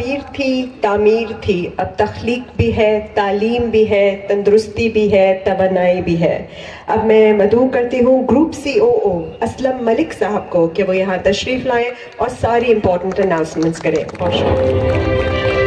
تعبیر تھی، تعمیر تھی، اب تخلیق بھی ہے، تعلیم بھی ہے، تندرستی بھی ہے، توانائی بھی ہے۔ اب میں مدعو کرتی ہوں گروپ COO اسلم ملک صاحب کو کہ وہ یہاں تشریف لائیں اور ساری امپورٹنٹ اناؤنسمنٹس کریں۔ بہت شکریہ۔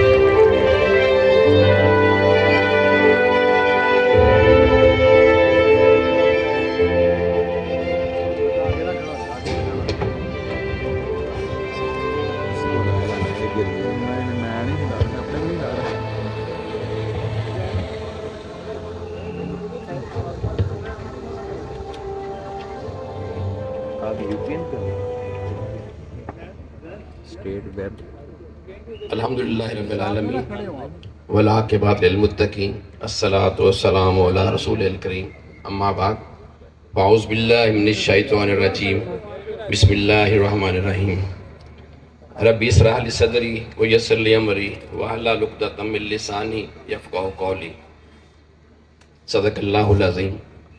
الحمدللہ رب العالمین والعاقبۃ للمتقین، الصلاۃ والسلام علی رسول الکریم، اما بعد، اعوذ باللہ من الشیطان الرجیم، بسم اللہ الرحمن الرحیم۔ رب اشرح لی صدری ویسر لی امری واحلل عقدۃ من لسانی یفقہوا قولی۔ صدق اللہ العظیم۔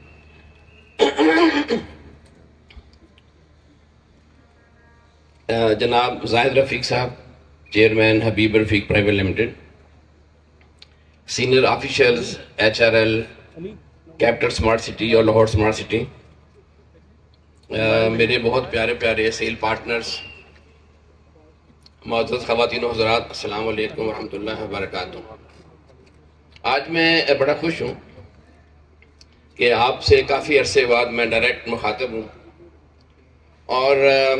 جناب زاہد رفیق صاحب، chairman Habib Rafiq private limited, senior officials HRL capital smart city اور لاہور اسمارٹ سٹی، میرے بہت پیارے پیارے سیل پارٹنرز، معزز خواتین و حضرات، السلام علیکم ورحمۃ اللہ وبرکاتہ۔ آج میں بڑا خوش ہوں کہ آپ سے کافی عرصے بعد میں ڈائریکٹ مخاطب ہوں، اور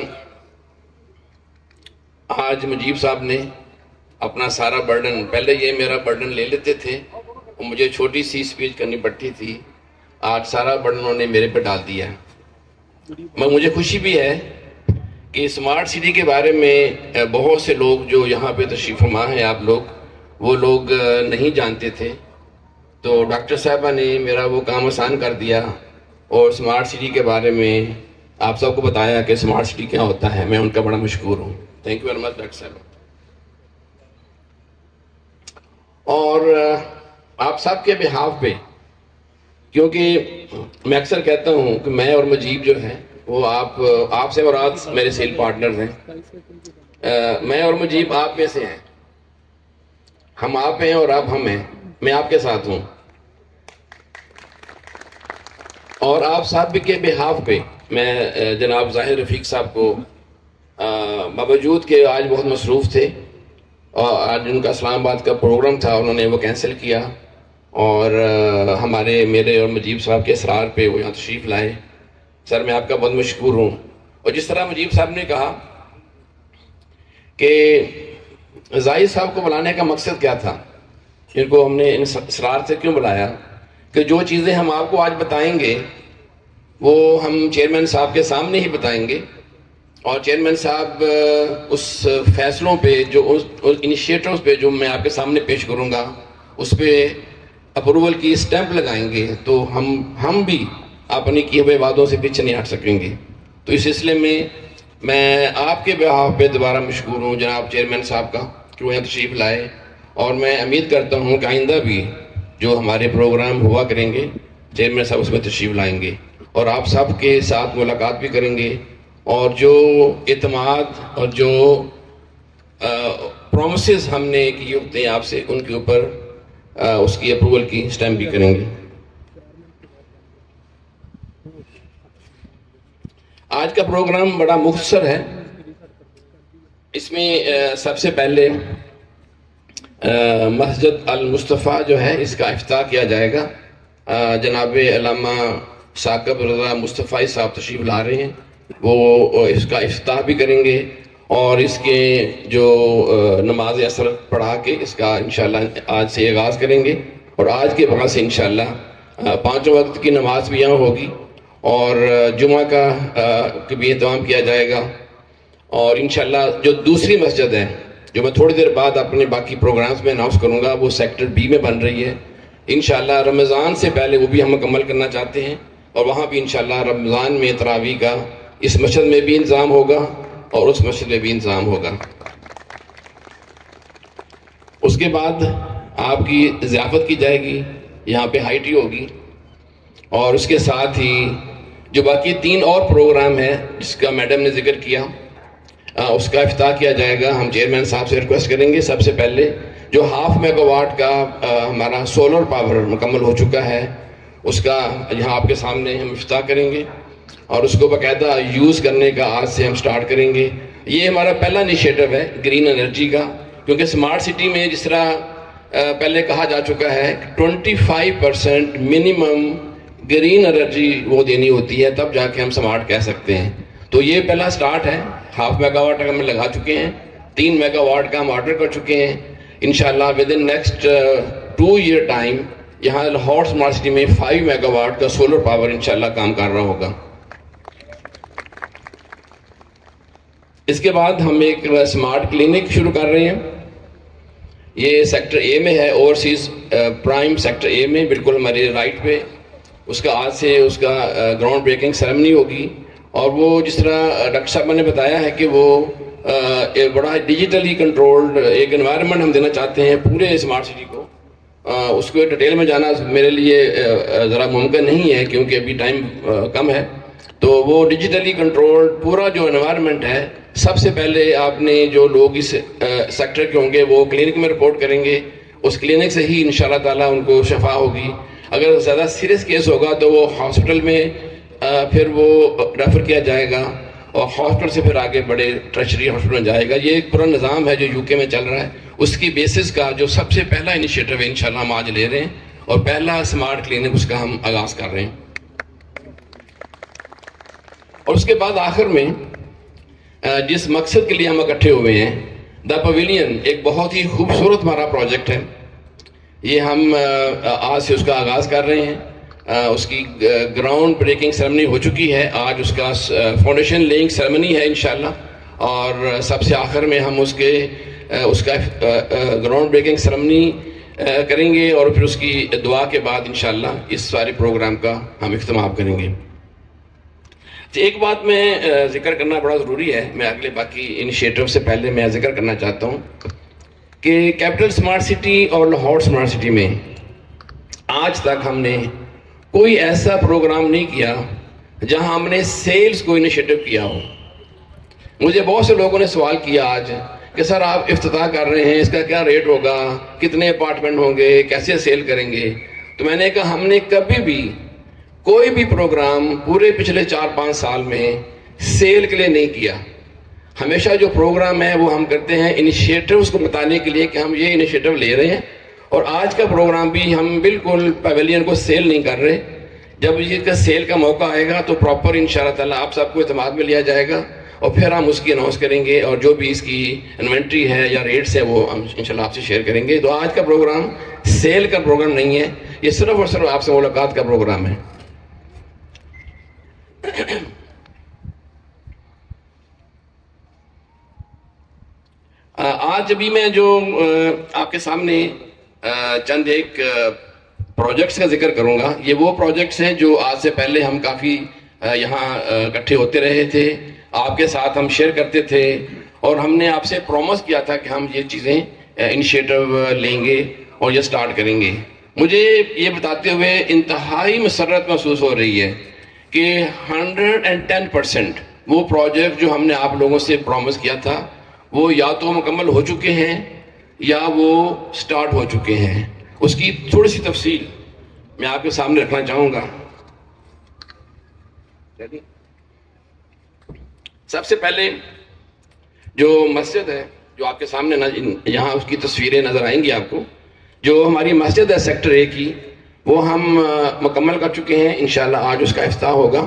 آج مجیب صاحب نے اپنا سارا برڈن، پہلے یہ میرا برڈن لے لیتے تھے اور مجھے چھوٹی سی سپیچ کرنی پڑتی تھی، آج سارا برڈن انہوں نے میرے پہ ڈال دیا ہے۔ مجھے خوشی بھی ہے کہ اسمارٹ سٹی کے بارے میں بہت سے لوگ جو یہاں پہ تشریف فرما ہیں، آپ لوگ، وہ لوگ نہیں جانتے تھے، تو ڈاکٹر صاحبہ نے میرا وہ کام آسان کر دیا اور اسمارٹ سٹی کے بارے میں آپ سب کو بتایا کہ اسمارٹ سٹی کیا ہوتا ہے۔ میں ان کا بڑا مشکور ہوں۔ Thank you very much doctor صاحب۔ اور آپ سب کے بہاف پہ، کیونکہ میں اکثر کہتا ہوں کہ میں اور مجیب جو ہیں وہ آپ سے مراد میرے سیل پارٹنرز ہیں، میں اور مجیب آپ میں سے ہیں، ہم آپ ہیں اور آپ ہم ہیں، میں آپ کے ساتھ ہوں۔ اور آپ سب کے بہاف پہ میں جناب ظاہر رفیق صاحب کو، باوجود کہ آج بہت مصروف تھے اور آج ان کا اسلام آباد کا پروگرام تھا، انہوں نے وہ کینسل کیا، اور میرے اور مجیب صاحب کے اصرار پہ وہ یہاں تشریف لائے۔ سر میں آپ کا بہت مشکور ہوں۔ اور جس طرح مجیب صاحب نے کہا کہ زاہد صاحب کو بلانے کا مقصد کیا تھا، ان کو ہم نے اصرار سے کیوں بلایا، کہ جو چیزیں ہم آپ کو آج بتائیں گے وہ ہم چیئرمین صاحب کے سامنے ہی بتائیں گے، اور چیئرمین صاحب اس فیصلوں پہ، جو اس انیشیٹوز پہ جو میں آپ کے سامنے پیش کروں گا، اس پہ اپروول کی اسٹیمپ لگائیں گے، تو ہم بھی اپنی کیے ہوئے وعدوں سے پیچھے نہیں ہٹ سکیں گے۔ تو اس سلسلے میں آپ کے بہاف پہ دوبارہ مشکور ہوں جناب چیئرمین صاحب کا کہ وہ یہاں تشریف لائے، اور میں امید کرتا ہوں کہ آئندہ بھی جو ہمارے پروگرام ہوا کریں گے چیئرمین صاحب اس میں تشریف لائیں گے، اور آپ سب کے ساتھ ملاقات بھی کریں گے، اور جو اعتماد اور جو پرومسز ہم نے کیے ہوتے ہیں آپ سے، ان کے اوپر اس کی اپروول کی اسٹیمپ بھی کریں گے۔ آج کا پروگرام بڑا مختصر ہے۔ اس میں سب سے پہلے مسجد المصطفیٰ جو ہے اس کا افتتاح کیا جائے گا۔ جناب علامہ ثاقب رضا مصطفی صاحب تشریف لا رہے ہیں، وہ اس کا افتتاح بھی کریں گے، اور اس کے جو نماز عصر پڑھا کے اس کا انشاءاللہ آج سے آغاز کریں گے، اور آج کے بعد سے انشاءاللہ 5 وقت کی نماز بھی یہاں ہوگی، اور جمعہ کا بھی اہتمام کیا جائے گا۔ اور انشاءاللہ جو دوسری مسجد ہے جو میں تھوڑی دیر بعد اپنے باقی پروگرامز میں اناؤنس کروں گا، وہ سیکٹر B میں بن رہی ہے، انشاءاللہ رمضان سے پہلے وہ بھی ہم مکمل کرنا چاہتے ہیں، اور وہاں بھی انشاءاللہ رمضان میں تراویح کا اس مسجد میں بھی انتظام ہوگا اور اس مسجد میں بھی انتظام ہوگا۔ اس کے بعد آپ کی ضیافت کی جائے گی، یہاں پہ ہائی ٹی ہوگی، اور اس کے ساتھ ہی جو باقی 3 اور پروگرام ہیں جس کا میڈم نے ذکر کیا، اس کا افتتاح کیا جائے گا. ہم چیئرمین صاحب سے ریکویسٹ کریں گے سب سے پہلے جو 0.5 میگا واٹ کا ہمارا سولر پاور مکمل ہو چکا ہے اس کا یہاں آپ کے سامنے ہم افتتاح کریں گے اور اس کو باقاعدہ یوز کرنے کا آج سے ہم سٹارٹ کریں گے. یہ ہمارا پہلا انیشیٹو ہے گرین انرجی کا, کیونکہ اسمارٹ سٹی میں جس طرح پہلے کہا جا چکا ہے 25% منیمم گرین انرجی وہ دینی ہوتی ہے تب جا کے ہم سمارٹ کہہ سکتے ہیں. تو یہ پہلا سٹارٹ ہے. 0.5 میگا واٹ ہم لگا چکے ہیں, 3 میگا واٹ کا ہم آرڈر کر چکے ہیں. انشاءاللہ with in next 2 year time یہاں لاہور اسمارٹ سٹی میں 5 میگا واٹ کا سولر پاور انشاءاللہ کام کر رہا ہوگا. اس کے بعد ہم ایک اسمارٹ کلینک شروع کر رہے ہیں. یہ سیکٹر اے میں ہے, اوورسیز پرائم سیکٹر اے میں, بالکل ہمارے رائٹ پہ. اس کا آج سے اس کا گراؤنڈ بریکنگ سیرمنی ہوگی. اور وہ جس طرح ڈاکٹر صاحب نے بتایا ہے کہ وہ بڑا ڈیجیٹلی کنٹرولڈ ایک انوائرمنٹ ہم دینا چاہتے ہیں پورے اسمارٹ سٹی کو. اس کو ڈیٹیل میں جانا میرے لیے ذرا ممکن نہیں ہے کیونکہ ابھی ٹائم کم ہے. تو وہ ڈیجیٹلی کنٹرولڈ پورا جو انوائرمنٹ ہے, سب سے پہلے آپ نے جو لوگ اس سیکٹر کے ہوں گے وہ کلینک میں رپورٹ کریں گے. اس کلینک سے ہی انشاءاللہ تعالیٰ ان کو شفا ہوگی. اگر زیادہ سیریس کیس ہوگا تو وہ ہاسپٹل میں پھر وہ ریفر کیا جائے گا اور ہاسپٹل سے پھر آگے بڑے ٹرشری ہاسپٹل میں جائے گا. یہ ایک پورا نظام ہے جو UK میں چل رہا ہے. اس کی بیسس کا جو سب سے پہلا انیشیٹو ہے انشاءاللہ ہم آج لے رہے ہیں اور پہلا اسمارٹ کلینک اس کا ہم آغاز کر رہے ہیں. اور اس کے بعد آخر میں جس مقصد کے لیے ہم اکٹھے ہوئے ہیں, دا پویلین ایک بہت ہی خوبصورت ہمارا پروجیکٹ ہے. یہ ہم آج سے اس کا آغاز کر رہے ہیں. اس کی گراؤنڈ بریکنگ سیرمنی ہو چکی ہے. آج اس کا فاؤنڈیشن لیئنگ سیرمنی ہے انشاءاللہ, اور سب سے آخر میں ہم اس کا گراؤنڈ بریکنگ سیرمنی کریں گے اور پھر اس کی دعا کے بعد انشاءاللہ اس سارے پروگرام کا ہم اختتام کریں گے. ایک بات میں ذکر کرنا بڑا ضروری ہے, میں اگلے باقی انیشیٹو سے پہلے میں ذکر کرنا چاہتا ہوں کہ کیپٹل اسمارٹ سٹی اور لاہور اسمارٹ سٹی میں آج تک ہم نے کوئی ایسا پروگرام نہیں کیا جہاں ہم نے سیلز کو انیشیٹو کیا ہو. مجھے بہت سے لوگوں نے سوال کیا آج کہ سر آپ افتتاح کر رہے ہیں, اس کا کیا ریٹ ہوگا, کتنے اپارٹمنٹ ہوں گے, کیسے سیل کریں گے. تو میں نے کہا ہم نے کبھی بھی کوئی بھی پروگرام پورے پچھلے 4-5 سال میں سیل کے لیے نہیں کیا. ہمیشہ جو پروگرام ہے وہ ہم کرتے ہیں انیشیٹوز کو بتانے کے لیے کہ ہم یہ انیشیٹو لے رہے ہیں. اور آج کا پروگرام بھی ہم بالکل پیویلین کو سیل نہیں کر رہے. جب یہ کا سیل کا موقع آئے گا تو پراپر انشاءاللہ تعالیٰ آپ سب کو اعتماد میں لیا جائے گا اور پھر ہم اس کی اناؤنس کریں گے, اور جو بھی اس کی انوینٹری ہے یا ریٹس ہے وہ ہم انشاءاللہ آپ سے شیئر کریں گے. تو آج کا پروگرام سیل کا پروگرام نہیں ہے, یہ صرف اور صرف آپ سے ملاقات کا پروگرام ہے. آج ابھی میں جو آپ کے سامنے چند ایک پروجیکٹس کا ذکر کروں گا, یہ وہ پروجیکٹس ہیں جو آج سے پہلے ہم کافی یہاں اکٹھے ہوتے رہے تھے, آپ کے ساتھ ہم شیئر کرتے تھے, اور ہم نے آپ سے پرومس کیا تھا کہ ہم یہ چیزیں انیشیٹو لیں گے اور یہ سٹارٹ کریں گے. مجھے یہ بتاتے ہوئے انتہائی مسرت محسوس ہو رہی ہے کہ 110% وہ پروجیکٹ جو ہم نے آپ لوگوں سے پرومس کیا تھا وہ یا تو مکمل ہو چکے ہیں یا وہ سٹارٹ ہو چکے ہیں. اس کی تھوڑی سی تفصیل میں آپ کے سامنے رکھنا چاہوں گا. سب سے پہلے جو مسجد ہے جو آپ کے سامنے یہاں اس کی تصویریں نظر آئیں گی آپ کو, جو ہماری مسجد ہے سیکٹر اے کی, وہ ہم مکمل کر چکے ہیں. انشاءاللہ آج اس کا افتتاح ہوگا.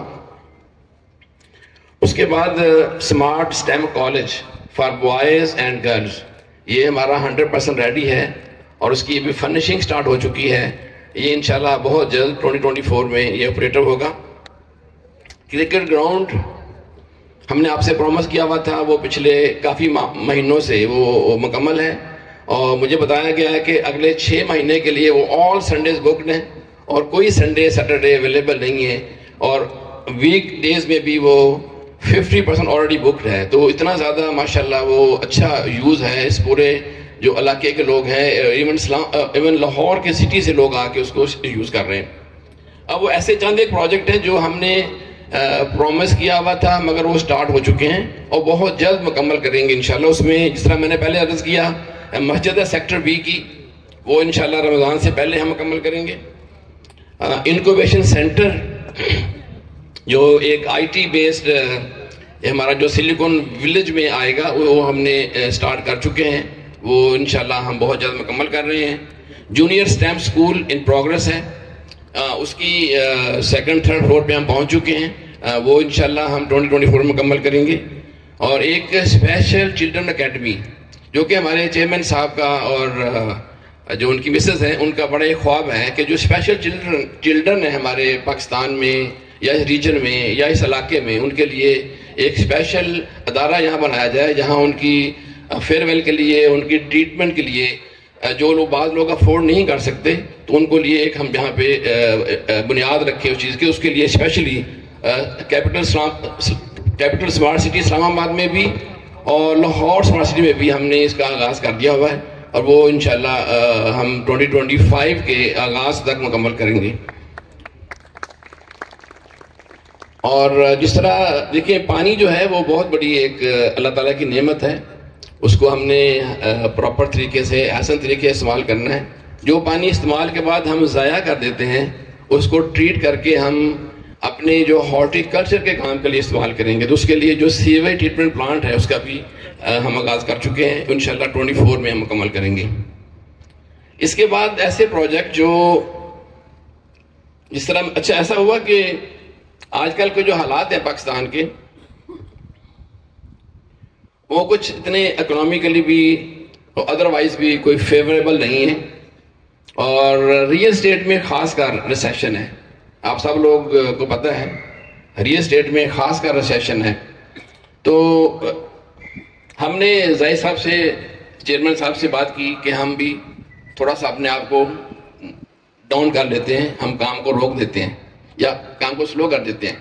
اس کے بعد smart STEM college for boys and girls, یہ ہمارا 100% ریڈی ہے اور اس کی بھی فرنشنگ سٹارٹ ہو چکی ہے. یہ انشاءاللہ بہت جلد 2024 میں یہ آپریٹر ہوگا. کرکٹ گراؤنڈ ہم نے آپ سے پرومس کیا ہوا تھا, وہ پچھلے کافی مہینوں سے وہ مکمل ہے, اور مجھے بتایا گیا ہے کہ اگلے 6 مہینے کے لیے وہ آل سنڈیز بکڈ ہیں اور کوئی سنڈے سیٹرڈے اویلیبل نہیں ہے, اور ویک ڈیز میں بھی وہ 50% آلریڈی بکڈ ہے. تو اتنا زیادہ ماشاءاللہ وہ اچھا یوز ہے اس پورے جو علاقے کے لوگ ہیں, ایون لاہور کے سٹی سے لوگ آ کے اس کو یوز کر رہے ہیں. اب وہ ایسے چند ایک پروجیکٹ ہیں جو ہم نے پرومس کیا ہوا تھا مگر وہ سٹارٹ ہو چکے ہیں اور بہت جلد مکمل کریں گے انشاءاللہ. اس میں جس طرح میں نے پہلے عرض کیا مسجد ہے سیکٹر بی کی، وہ انشاءاللہ رمضان سے پہلے ہم مکمل کریں گے. انکوبیشن سینٹر جو ایک آئی ٹی بیسڈ ہمارا جو سلیکون ولیج میں آئے گا وہ ہم نے سٹارٹ کر چکے ہیں، وہ انشاءاللہ ہم بہت جلد مکمل کر رہے ہیں. Junior STEM school in progress ہے، اس کی سیکنڈ تھرڈ فلور پہ ہم پہنچ چکے ہیں، وہ انشاءاللہ ہم 2024 مکمل کریں گے. اور ایک اسپیشل چلڈرن اکیڈمی جو کہ ہمارے چیئرمین صاحب کا اور جو ان کی مسز ہیں ان کا بڑا ایک خواب ہے کہ جو اسپیشل چلڈرن ہیں ہمارے پاکستان میں یا اس ریجن میں یا اس علاقے میں، ان کے لیے ایک اسپیشل ادارہ یہاں بنایا جائے جہاں ان کی فیئر ویل کے لیے، ان کی ٹریٹمنٹ کے لیے جو لوگ بعض لوگ افورڈ نہیں کر سکتے تو ان کو لیے ایک ہم یہاں پہ بنیاد رکھے اس چیز کی. اس کے لیے specially capital smart city Islamabad میں بھی اور لاہور اسمارٹ سٹی میں بھی ہم نے اس کا آغاز کر دیا ہوا ہے اور وہ انشاءاللہ ہم 2025 کے آغاز تک مکمل کریں گے. اور جس طرح دیکھیں پانی جو ہے وہ بہت بڑی ایک اللہ تعالیٰ کی نعمت ہے، اس کو ہم نے پراپر طریقے سے احسن طریقے سے استعمال کرنا ہے. جو پانی استعمال کے بعد ہم ضائع کر دیتے ہیں اس کو ٹریٹ کر کے ہم اپنے جو ہارٹی کلچر کے کام کے لیے استعمال کریں گے. تو اس کے لیے جو سیویج ٹریٹمنٹ پلانٹ ہے اس کا بھی ہم آغاز کر چکے ہیں، انشاءاللہ 24 میں ہم مکمل کریں گے. اس کے بعد ایسے پروجیکٹ جو جس طرح اچھا ایسا ہوا کہ آج کل کے جو حالات ہیں پاکستان کے وہ کچھ اتنے اکنامیکلی بھی اور ادروائز بھی کوئی فیوریبل نہیں ہے اور ریئل اسٹیٹ میں خاص کر ریسیشن ہے. آپ سب لوگ کو پتہ ہے ریئل اسٹیٹ میں خاص کر ریسیشن ہے. تو ہم نے زاہد صاحب سے چیئرمین صاحب سے بات کی کہ ہم بھی تھوڑا سا اپنے آپ کو ڈاؤن کر لیتے ہیں، ہم کام کو روک دیتے ہیں یا کام کو سلو کر دیتے ہیں.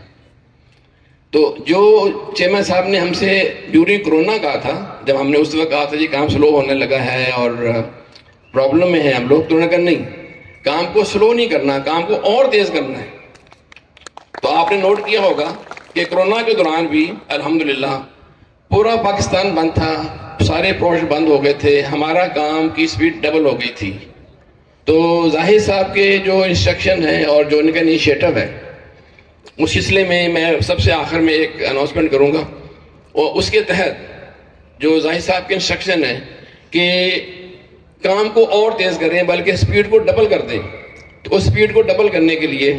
تو جو چیئرمین صاحب نے ہم سے ڈیورنگ کرونا کہا تھا، جب ہم نے اس وقت کہا تھا جی کام سلو ہونے لگا ہے اور پرابلم میں ہیں ہم لوگ، تو انہوں نے کہا نہیں، کام کو سلو نہیں کرنا، کام کو اور تیز کرنا ہے. تو آپ نے نوٹ کیا ہوگا کہ کرونا کے دوران بھی الحمدللہ پورا پاکستان بند تھا، سارے پروجیکٹ بند ہو گئے تھے، ہمارا کام کی سپیڈ ڈبل ہو گئی تھی. تو زاہد صاحب کے جو انسٹرکشن ہے اور جو ان کا انیشیٹو ہے اس سلسلے میں سب سے آخر میں ایک اناؤنسمنٹ کروں گا، اور اس کے تحت جو زاہد صاحب کے انسٹرکشن ہے کہ کام کو اور تیز کریں بلکہ سپیڈ کو ڈبل کر دیں. تو اس سپیڈ کو ڈبل کرنے کے لیے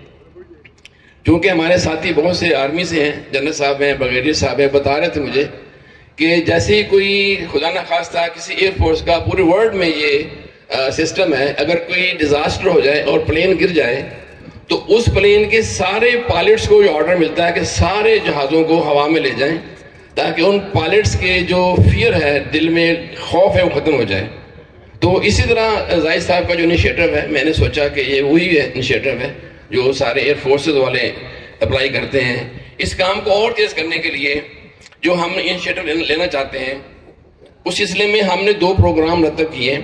چونکہ ہمارے ساتھی بہت سے آرمی سے ہیں، جنرل صاحب ہیں، بریگیڈیئر صاحب ہیں، بتا رہے تھے مجھے کہ جیسے کوئی خدا نخواستہ کسی ایئر فورس کا پورے ورلڈ میں یہ سسٹم ہے، اگر کوئی ڈیزاسٹر ہو جائے اور پلین گر جائے تو اس پلین کے سارے پائلٹس کو یہ آرڈر ملتا ہے کہ سارے جہازوں کو ہوا میں لے جائیں تاکہ ان پائلٹس کے جو فیئر ہے، دل میں خوف ہے، وہ ختم ہو جائے. تو اسی طرح زاہد صاحب کا جو انیشیٹو ہے میں نے سوچا کہ یہ وہی انیشیٹو ہے جو سارے ایئر فورسز والے اپلائی کرتے ہیں. اس کام کو اور تیز کرنے کے لیے جو ہم انیشیٹو لینا چاہتے ہیں اس سلسلے میں ہم نے 2 پروگرام مرتب کیے.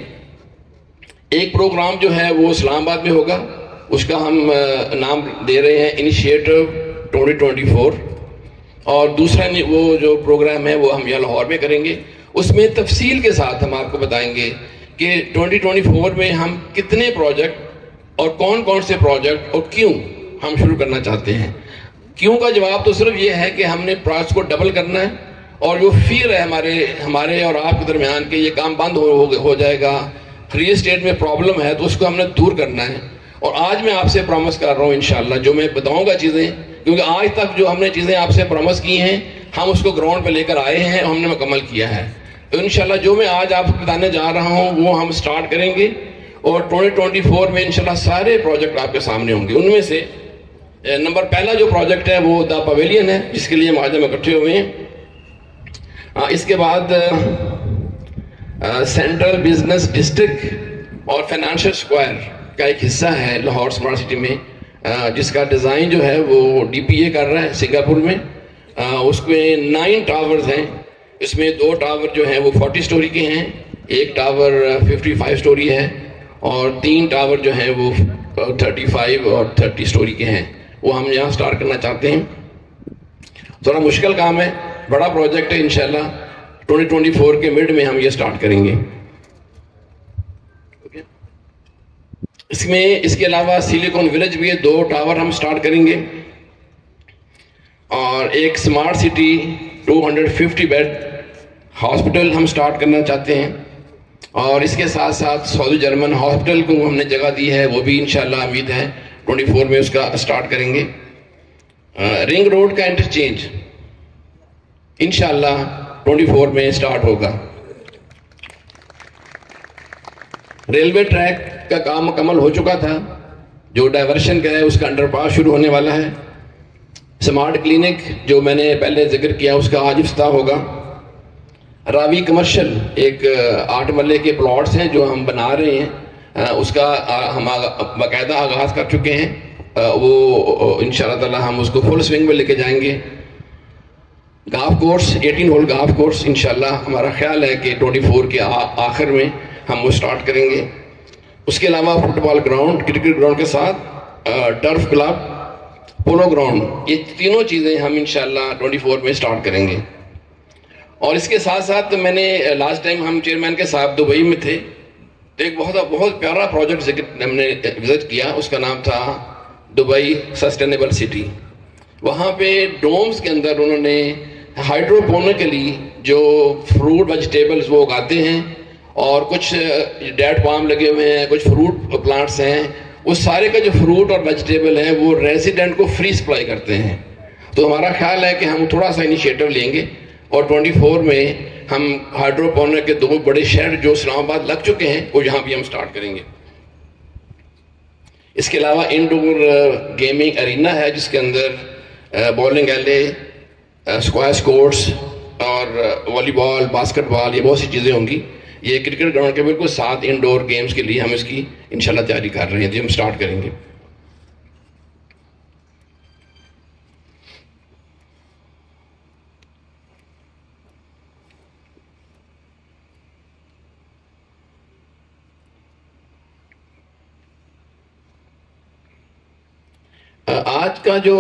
ایک پروگرام جو ہے وہ اسلام آباد میں ہوگا، اس کا ہم نام دے رہے ہیں انیشیٹو 2024، اور دوسرا وہ جو پروگرام ہے وہ ہم یہاں لاہور میں کریں گے. اس میں تفصیل کے ساتھ ہم آپ کو بتائیں گے کہ 2024 میں ہم کتنے پروجیکٹ اور کون کون سے پروجیکٹ اور کیوں ہم شروع کرنا چاہتے ہیں. کیوں کا جواب تو صرف یہ ہے کہ ہم نے پروجیکٹ کو ڈبل کرنا ہے اور جو فیئر ہے ہمارے اور آپ کے درمیان کہ یہ کام بند ہو جائے گا، ریئل اسٹیٹ میں پرابلم ہے، تو اس کو ہم نے دور کرنا ہے. اور آج میں آپ سے پرومس کر رہا ہوں انشاءاللہ جو میں بتاؤں گا چیزیں، کیونکہ آج تک جو ہم نے چیزیں آپ سے پرومس کی ہیں ہم اس کو گراؤنڈ پہ لے کر آئے ہیں اور ہم نے مکمل کیا ہے. تو انشاءاللہ جو میں آج آپ کو بتانے جا رہا ہوں وہ ہم سٹارٹ کریں گے اور 2024 میں انشاءاللہ سارے پروجیکٹ آپ کے سامنے ہوں گے. ان میں سے نمبر پہلا جو پروجیکٹ ہے وہ دا پویلین ہے جس کے لیے معاہدے میں اکٹھے ہوئے ہیں. اس کے بعد سینٹرل بزنس ڈسٹرکٹ اور فائنانشل اسکوائر کا ایک حصہ ہے لاہور اسمارٹ سٹی میں، جس کا ڈیزائن جو ہے وہ ڈی پی اے کر رہا ہے سنگاپور میں. اس میں 9 ٹاورز ہیں، اس میں 2 ٹاور جو ہیں وہ 40 سٹوری کے ہیں، ایک ٹاور 55 سٹوری ہے اور 3 ٹاور جو ہیں وہ 35 اور 30 سٹوری کے ہیں. وہ ہم یہاں سٹارٹ کرنا چاہتے ہیں. تھوڑا مشکل کام ہے, بڑا پروجیکٹ ہے, انشاءاللہ 2024 کے مڈ میں ہم یہ سٹارٹ کریں گے. اس کے علاوہ سلیکون ولیج بھی ہے, 2 ٹاور ہم سٹارٹ کریں گے, اور ایک سمارٹ سٹی 250 بیڈ ہاسپٹل ہم سٹارٹ کرنا چاہتے ہیں, اور اس کے ساتھ ساتھ سعودی جرمن ہاسپٹل کو ہم نے جگہ دی ہے, وہ بھی انشاءاللہ امید ہے 24 میں اس کا سٹارٹ کریں گے. رنگ روڈ کا انٹرچینج انشاءاللہ 24 میں سٹارٹ ہوگا. ریلوے ٹریک کا کام مکمل ہو چکا تھا, جو ڈائیورشن کا ہے اس کا انڈر پاس شروع ہونے والا ہے. سمارٹ کلینک جو میں نے پہلے ذکر کیا اس کا آج افتتاح ہوگا. راوی کمرشل ایک 8 مرلے کے پلاٹس ہیں جو ہم بنا رہے ہیں, اس کا ہم باقاعدہ آغاز کر چکے ہیں, وہ انشاءاللہ تعالی ہم اس کو فل سوئنگ میں لے کے جائیں گے. Golf course 18 hole golf course انشاءاللہ ہمارا خیال ہے کہ 24 کے آخر میں ہم وہ سٹارٹ کریں گے. اس کے علاوہ football ground, cricket ground کے ساتھ ٹرف کلب, پولو گراؤنڈ, یہ تینوں چیزیں ہم انشاءاللہ 24 میں سٹارٹ کریں گے. اور اس کے ساتھ ساتھ میں نے لاسٹ ٹائم ہم چیئرمین کے ساتھ دبئی میں تھے, تو ایک بہت پیارا پروجیکٹ ہم نے وزٹ کیا, اس کا نام تھا دبئی سسٹینیبل سٹی. وہاں پہ ڈومز کے اندر انہوں نے ہائیڈروپونیکلی جو فروٹ ویجیٹیبلز وہ اگاتے ہیں, اور کچھ ڈیٹ پام لگے ہوئے ہیں, کچھ فروٹ پلانٹس ہیں, اس سارے کا جو فروٹ اور ویجیٹیبل ہیں وہ ریزیڈنٹ کو فری سپلائی کرتے ہیں. تو ہمارا خیال ہے کہ ہم تھوڑا سا انیشیٹو لیں گے, اور 24 میں ہم ہائیڈروپونک کے 2 بڑے شیڈ جو اسلام آباد لگ چکے ہیں وہ یہاں بھی ہم سٹارٹ کریں گے. اس کے علاوہ انڈور گیمنگ ارینا ہے, جس کے اندر بولنگ ایلے, اسکواش کورٹس اور والی بال, باسکٹ بال, یہ بہت سی چیزیں ہوں گی. یہ کرکٹ گراؤنڈ کے بالکل ساتھ انڈور گیمز کے لیے ہم اس کی انشاءاللہ تیاری کر رہے ہیں, جو ہم سٹارٹ کریں گے. آج کا جو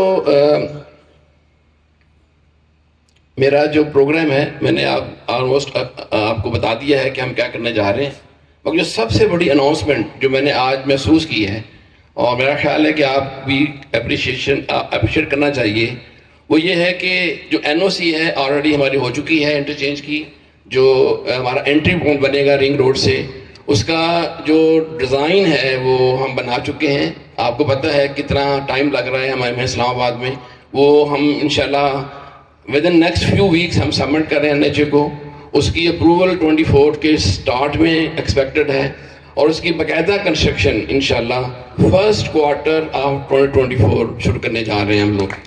میرا جو پروگرام ہے, میں نے آلموسٹ آپ کو بتا دیا ہے کہ ہم کیا کرنے جا رہے ہیں, مگر جو سب سے بڑی اناؤنسمنٹ جو میں نے آج محسوس کی ہے, اور میرا خیال ہے کہ آپ بھی اپریشیٹ کرنا چاہیے, وہ یہ ہے کہ جو NOC ہے آلریڈی ہماری ہو چکی ہے انٹرچینج کی, جو ہمارا انٹری پوائنٹ بنے گا رنگ روڈ سے, اس کا جو ڈیزائن ہے وہ ہم بنا چکے ہیں. آپ کو پتہ ہے کتنا ٹائم لگ رہا ہے ہمارے اسلام آباد میں, وہ ہم انشاءاللہ ودن نیکسٹ فیو ویکس ہم سبمٹ کر رہے ہیں NHA کو. اس کی اپروول 24 کے سٹارٹ میں ایکسپیکٹڈ ہے, اور اس کی باقاعدہ کنسٹرکشن انشاءاللہ فرسٹ کوارٹر آف 2024 شروع کرنے جا رہے ہیں ہم لوگ.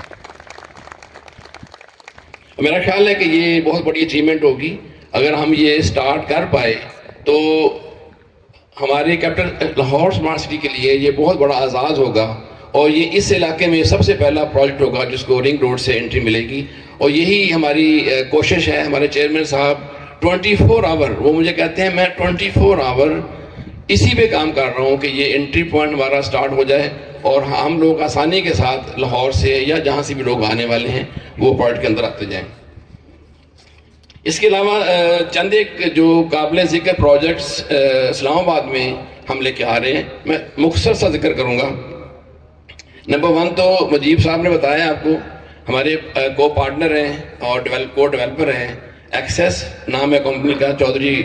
میرا خیال ہے کہ یہ بہت بڑی اچیومنٹ ہوگی. اگر ہم یہ سٹارٹ کر پائے تو ہمارے کیپٹل لاہور اسمارٹ سٹی کے لیے یہ بہت بڑا اعزاز ہوگا, اور یہ اس علاقے میں سب سے پہلا پروجیکٹ ہوگا جس کو رنگ روڈ سے انٹری ملے گی. اور یہی ہماری کوشش ہے. ہمارے چیئرمین صاحب 24 آور, وہ مجھے کہتے ہیں میں 24 آور اسی پہ کام کر رہا ہوں کہ یہ انٹری پوائنٹ ہمارا سٹارٹ ہو جائے, اور ہم لوگ آسانی کے ساتھ لاہور سے یا جہاں سے بھی لوگ آنے والے ہیں وہ پوائنٹ کے اندر آتے جائیں. اس کے علاوہ چند ایک جو قابل ذکر پروجیکٹس اسلام آباد میں ہم لے کے آ رہے ہیں, میں مختصر سا ذکر کروں گا. نمبر 1 تو مجیب صاحب نے بتایا آپ کو, ہمارے کو پارٹنر ہیں اور کو ڈیولپر ہیں. ایکسیس نام ہے کمپنی کا, چودھری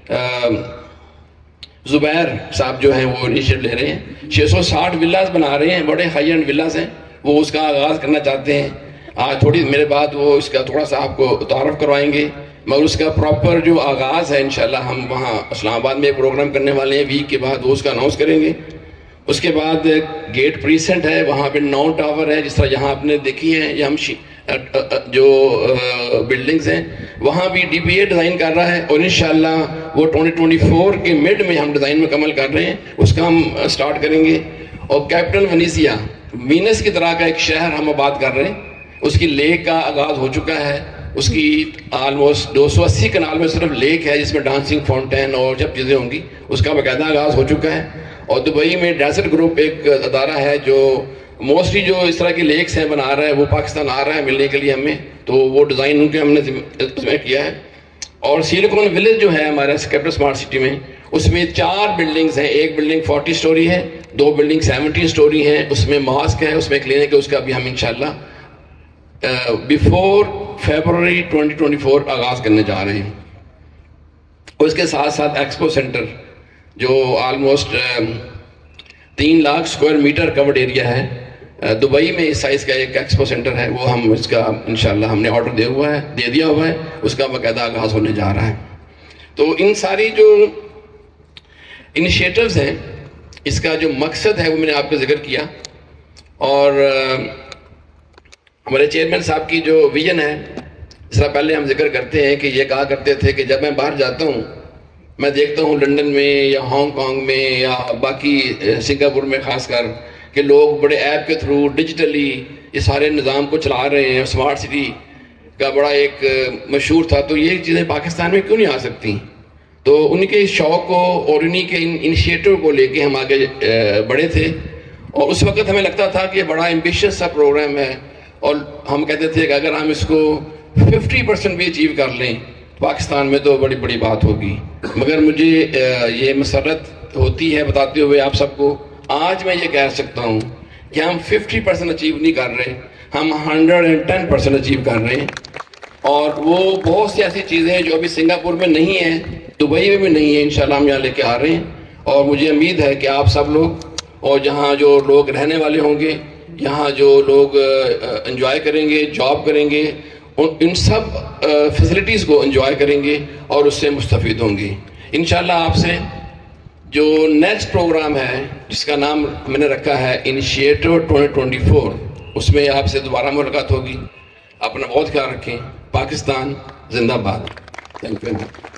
زبیر صاحب جو ہیں وہ انیشیٹو لے رہے ہیں. 660 ولاز بنا رہے ہیں, بڑے ہائی اینڈ ولاز ہیں. وہ اس کا آغاز کرنا چاہتے ہیں. آج تھوڑی میرے بعد وہ اس کا تھوڑا سا آپ کو تعارف کروائیں گے, مگر اس کا پراپر جو آغاز ہے انشاءاللہ ہم وہاں اسلام آباد میں ایک پروگرام کرنے والے ہیں. ویک کے بعد وہ اس کا اناؤنس کریں گے. اس کے بعد گیٹ پریسنٹ ہے, وہاں پہ 9 ٹاور ہے, جس طرح یہاں آپ نے دیکھی ہیں. یہ ہم جو بلڈنگز ہیں وہاں بھی DPA ڈیزائن کر رہا ہے, اور انشاءاللہ وہ 2024 کے مڈ میں ہم ڈیزائن مکمل کر رہے ہیں, اس کا ہم سٹارٹ کریں گے. اور کیپٹل ونیسیا, وینس کی طرح کا ایک شہر ہم آباد کر رہے ہیں. اس کی لیک کا آغاز ہو چکا ہے. اس کی آلموسٹ 280 کنال میں صرف لیک ہے, جس میں ڈانسنگ فاؤنٹین اور جب چیزیں ہوں گی, اس کا باقاعدہ آغاز ہو چکا ہے. اور دبئی میں ڈیزرٹ گروپ ایک ادارہ ہے جو موسٹلی جو اس طرح کے لیکس ہیں بنا رہا ہے وہ پاکستان آ رہا ہے ملنے کے لیے ہمیں, تو وہ ڈیزائن ان کے ہم نے اس میں کیا ہے. اور سیلیکون ولیج جو ہے ہمارے کیپٹل اسمارٹ سٹی میں, اس میں 4 بلڈنگز ہیں. ایک بلڈنگ 40 سٹوری ہے, 2 بلڈنگ 17 سٹوری ہیں, اس میں ماسک ہے, اس میں کلینک ہے. اس کا بھی ہم انشاءاللہ بیفور فیبروری 2024 آغاز کرنے جا رہے ہیں. اس کے ساتھ ساتھ ایکسپو سینٹر جو almost 3 lakh square metre covered area ہے, دبئی میں اس سائز کا ایک ایکسپو سینٹر ہے, وہ ہم اس کا انشاءاللہ ہم نے آرڈر دے دیا ہوا ہے, اس کا باقاعدہ آغاز ہونے جا رہا ہے. تو ان ساری جو انیشیٹوز ہیں, اس کا جو مقصد ہے وہ میں نے آپ کو ذکر کیا. اور ہمارے چیئرمین صاحب کی جو ویژن ہے, اس طرح پہلے ہم ذکر کرتے ہیں کہ یہ کہا کرتے تھے کہ جب میں باہر جاتا ہوں, میں دیکھتا ہوں لنڈن میں یا ہانگ کانگ میں یا باقی سنگاپور میں خاص کر, کہ لوگ بڑے ایپ کے تھرو ڈیجیٹلی یہ سارے نظام کو چلا رہے ہیں. اسمارٹ سٹی کا بڑا ایک مشہور تھا, تو یہ چیزیں پاکستان میں کیوں نہیں آ سکتی؟ تو ان کے شوق کو اور انہی کے انیشیٹو کو لے کے ہم آگے بڑھے تھے. اور اس وقت ہمیں لگتا تھا کہ یہ بڑا ایمبیشیس سا پروگرام ہے, اور ہم کہتے تھے کہ اگر ہم اس کو 50% بھی اچیو کر لیں پاکستان میں تو بڑی بڑی بات ہوگی. مگر مجھے یہ مسرت ہوتی ہے بتاتے ہوئے آپ سب کو, آج میں یہ کہہ سکتا ہوں کہ ہم 50% اچیو نہیں کر رہے, ہم 110% اچیو کر رہے ہیں. اور وہ بہت سی ایسی چیزیں ہیں جو ابھی سنگاپور میں نہیں ہیں, دبئی میں بھی نہیں ہیں, انشاءاللہ ہم یہاں لے کے آ رہے ہیں. اور مجھے امید ہے کہ آپ سب لوگ, اور جہاں جو لوگ رہنے والے ہوں گے, یہاں جو لوگ انجوائے کریں گے, جاب کریں گے, ان سب فیسلٹیز کو انجوائے کریں گے اور اس سے مستفید ہوں گے. انشاءاللہ آپ سے جو نیکسٹ پروگرام ہے جس کا نام میں نے رکھا ہے انیشیٹو 2024, اس میں آپ سے دوبارہ ملاقات ہوگی. اپنا بہت خیال رکھیں. پاکستان زندہ باد. Thank you.